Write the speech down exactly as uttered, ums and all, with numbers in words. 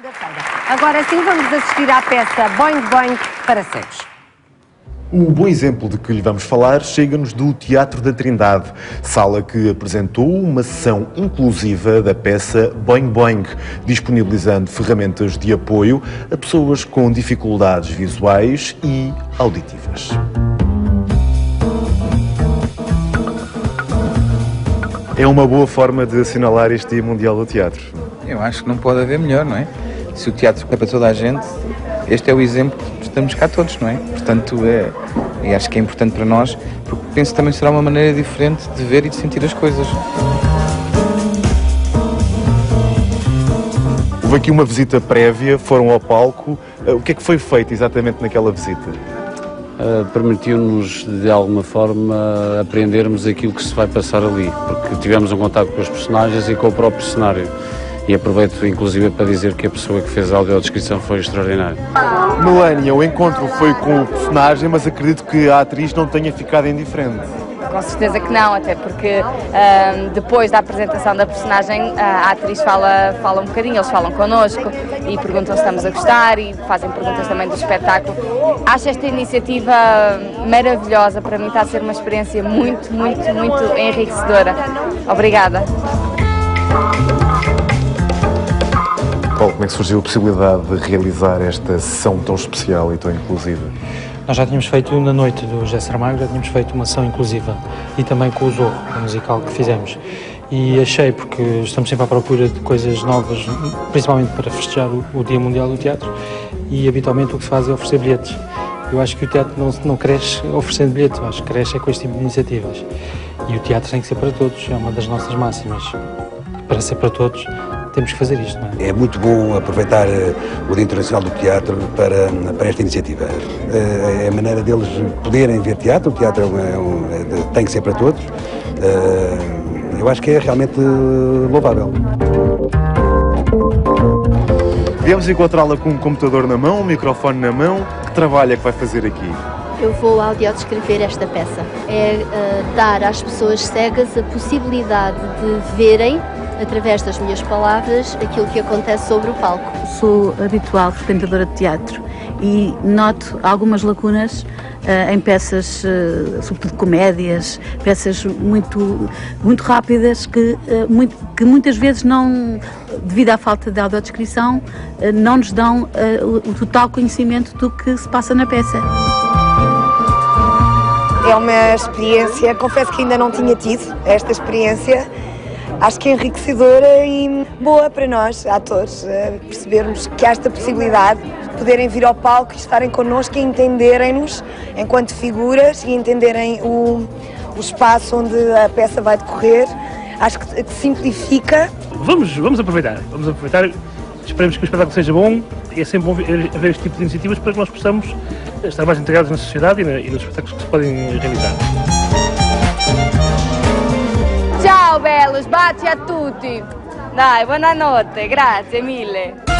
segunda-feira. Agora sim, vamos assistir à peça Boing Boing para cegos. O bom exemplo de que lhe vamos falar chega-nos do Teatro da Trindade, sala que apresentou uma sessão inclusiva da peça Boing Boing, disponibilizando ferramentas de apoio a pessoas com dificuldades visuais e auditivas. É uma boa forma de assinalar este Dia Mundial do Teatro. Eu acho que não pode haver melhor, não é? Se o teatro é para toda a gente, este é o exemplo que estamos cá todos, não é? Portanto, é, e acho que é importante para nós, porque penso que também será uma maneira diferente de ver e de sentir as coisas. Houve aqui uma visita prévia, foram ao palco. O que é que foi feito exatamente naquela visita? Uh, permitiu-nos, de alguma forma, aprendermos aquilo que se vai passar ali, porque tivemos um contato com os personagens e com o próprio cenário. E aproveito, inclusive, para dizer que a pessoa que fez a audiodescrição foi extraordinária. Melania, o encontro foi com o personagem, mas acredito que a atriz não tenha ficado indiferente. Com certeza que não, até porque uh, depois da apresentação da personagem, uh, a atriz fala, fala um bocadinho, eles falam connosco e perguntam se estamos a gostar e fazem perguntas também do espetáculo. Acho esta iniciativa maravilhosa, para mim está a ser uma experiência muito, muito, muito enriquecedora. Obrigada. Paulo, como é que surgiu a possibilidade de realizar esta sessão tão especial e tão inclusiva? Nós já tínhamos feito, na noite do José Saramago, já tínhamos feito uma ação inclusiva e também com o Zorro, o musical que fizemos. E achei, porque estamos sempre à procura de coisas novas, principalmente para festejar o, o Dia Mundial do Teatro, e habitualmente o que se faz é oferecer bilhetes. Eu acho que o teatro não, não cresce oferecendo bilhetes, eu acho que cresce é com este tipo de iniciativas. E o teatro tem que ser para todos, é uma das nossas máximas. Para ser para todos, temos que fazer isto, não é? É muito bom aproveitar o Dia Internacional do Teatro para, para esta iniciativa. É a maneira deles poderem ver teatro, o teatro é um, é um, tem que ser para todos. Eu acho que é realmente louvável. Viemos encontrá-la com um computador na mão, um microfone na mão. Que trabalho é que vai fazer aqui? Eu vou audiodescrever esta peça. É uh, dar às pessoas cegas a possibilidade de verem, através das minhas palavras, aquilo que acontece sobre o palco. Sou habitual frequentadora de teatro e noto algumas lacunas uh, em peças, uh, sobretudo comédias, peças muito, muito rápidas que, uh, muito, que muitas vezes não, devido à falta de audiodescrição, uh, não nos dão uh, o, o total conhecimento do que se passa na peça. É uma experiência, confesso que ainda não tinha tido esta experiência. Acho que é enriquecedora e boa para nós, atores, percebermos que há esta possibilidade de poderem vir ao palco e estarem connosco e entenderem-nos enquanto figuras e entenderem o, o espaço onde a peça vai decorrer. Acho que, que simplifica. Vamos, vamos aproveitar, vamos aproveitar. Esperemos que o espetáculo seja bom e é sempre bom haver este tipo de iniciativas para que nós possamos estar mais integrados na sociedade e, na, e nos espetáculos que se podem realizar. Ciao bellos, baci a tutti. Dai, buonanotte, grazie mille.